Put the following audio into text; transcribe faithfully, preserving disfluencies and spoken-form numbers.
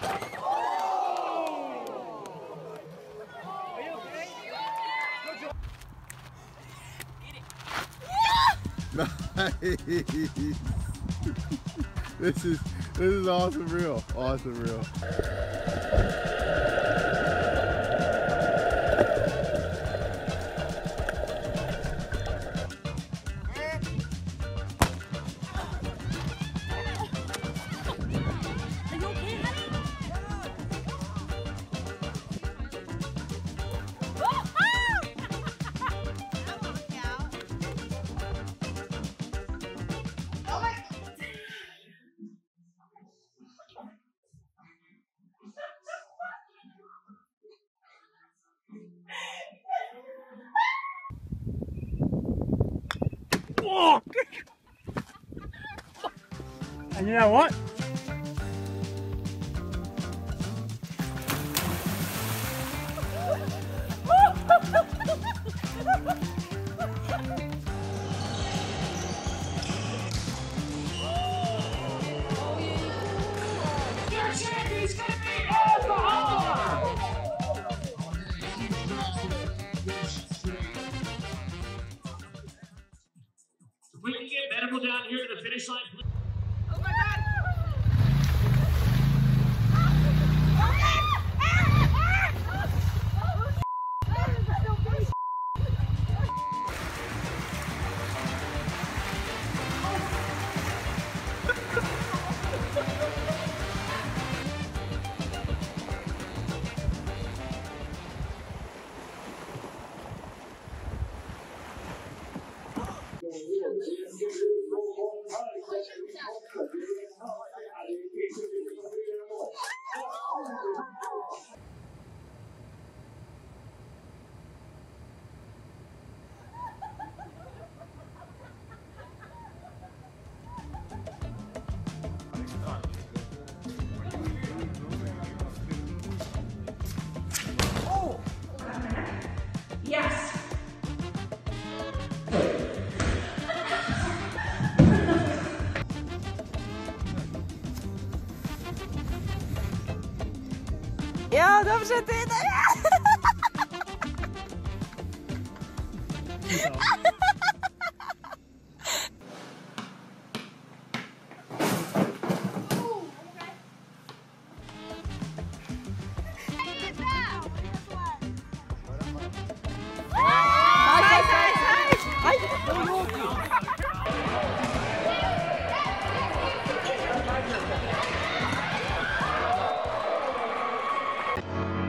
Nice. This is this is awesome reel. Awesome reel. And you know what? If we can get medical down here to the finish line, please. Oh my God! Yes. Jo, dobře, ty tady. Yes.